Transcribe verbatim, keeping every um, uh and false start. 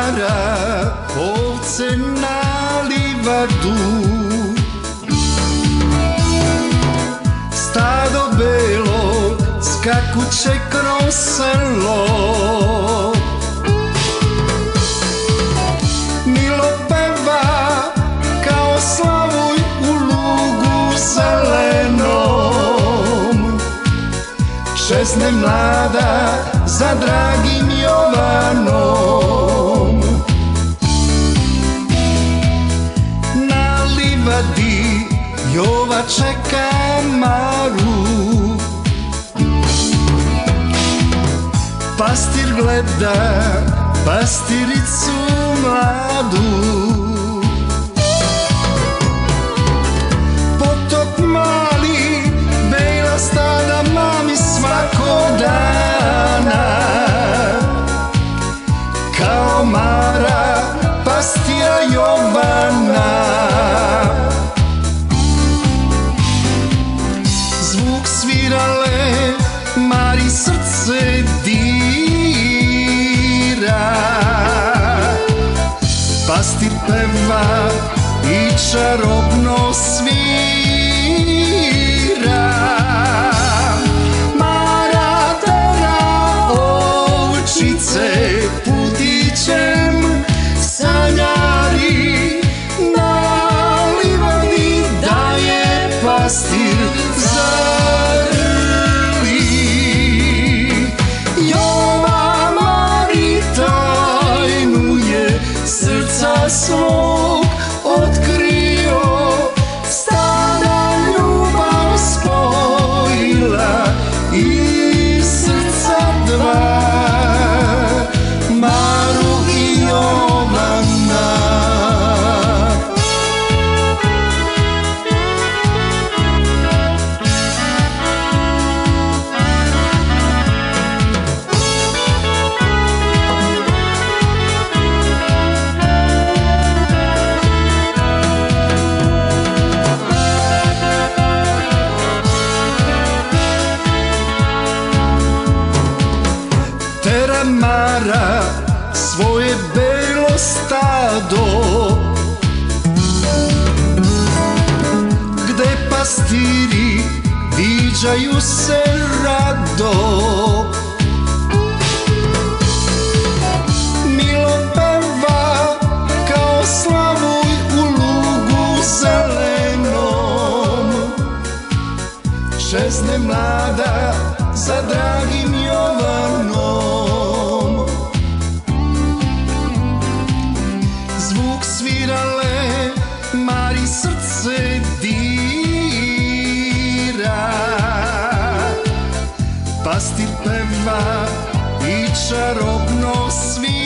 mara ovce na livadu, stado belo skakuće kroz selo. Milo peva kao slavuj u lugu zelenom, česne mlada za dragim Jovanom. Na livadi Jova čeka Maru, pastir gleda pastiricu mladu. Potok mali, bela stada mami svakog dana, kao Mara pastira Jovana. Zvuk svirale Mari srce dira, pastir peva i čarobno svira. Mara tera ovčice putićem, sanjari na livadi daje pastir zarli. Jova Mari tajnu je srca svog otkrio, stada ljubav spojila i srca dva, Maru i Jovana. Tera Mara svoje belo stado, gde pastiri viđaju se rado. Milo peva kao slavuj u lugu zelenom, česne mlada za dragim Jovanom. Zvuk svirale Mari srce dira, pastir peva i čarobno svira.